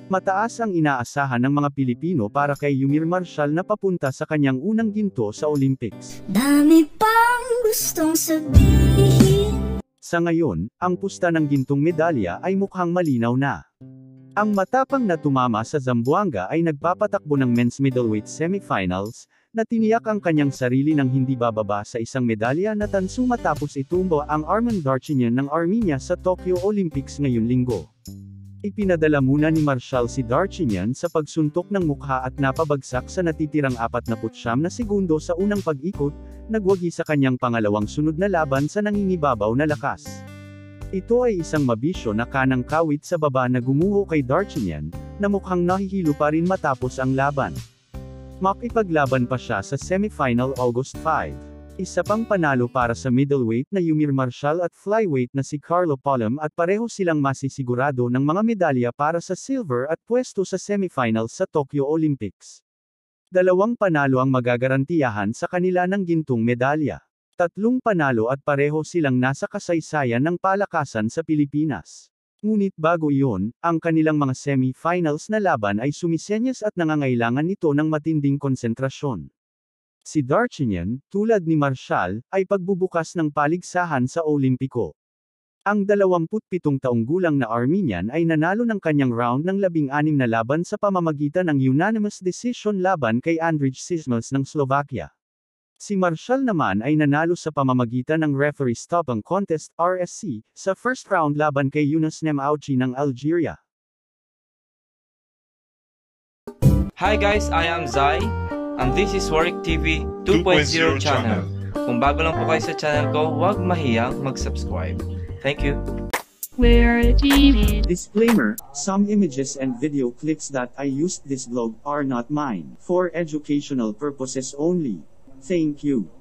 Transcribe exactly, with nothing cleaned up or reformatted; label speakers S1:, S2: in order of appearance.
S1: Mataas ang inaasahan ng mga Pilipino para kay Yumir Marshall na papunta sa kanyang unang ginto sa Olympics.
S2: Dami pang gustong sabihin.
S1: Sa ngayon, ang pusta ng gintong medalya ay mukhang malinaw na. Ang matapang na tumama sa Zamboanga ay nagpapatakbo ng men's middleweight semifinals, na tiniyak ang kanyang sarili ng hindi bababa sa isang medalya na tansu matapos itumba ang Arman Darchinyan ng Armenia sa Tokyo Olympics ngayong linggo. Ipinadala muna ni Marshall si Darchinyan sa pagsuntok ng mukha at napabagsak sa natitirang apat na putsyam na segundo sa unang pag-ikot, nagwagi sa kanyang pangalawang sunod na laban sa nangingibabaw na lakas. Ito ay isang mabisyo na kanang kawit sa baba na gumuho kay Darchinyan, na mukhang nahihilo pa rin matapos ang laban. Makipaglaban pa siya sa semifinal August fifth. Isa pang panalo para sa middleweight na Yumir Marshall at flyweight na si Carlo Polam at pareho silang masisigurado ng mga medalya para sa silver at pwesto sa semifinals sa Tokyo Olympics. Dalawang panalo ang magagarantiyahan sa kanila ng gintong medalya. Tatlong panalo at pareho silang nasa kasaysayan ng palakasan sa Pilipinas. Ngunit bago iyon, ang kanilang mga semi-finals na laban ay sumisenyas at nangangailangan nito ng matinding konsentrasyon. Si Darchinyan, tulad ni Marshall, ay pagbubukas ng paligsahan sa Olimpiko. Ang dalawampu't pitong taong gulang na Armenian ay nanalo ng kanyang round ng labing anim na laban sa pamamagitan ng unanimous decision laban kay Andrej Sismas ng Slovakia. Si Marshall naman ay nanalo sa pamamagitan ng referee stop-ang contest R S C sa first round laban kay Yunus Nemauchi ng Algeria.
S3: Hi guys, I am Zai. And this is Warwick T V two point oh channel. Kung bago lang po kayo sa channel ko, huwag mahiyang mag-subscribe. Thank you.
S2: Warwick T V.
S1: Disclaimer, some images and video clips that I used this vlog are not mine, for educational purposes only. Thank you.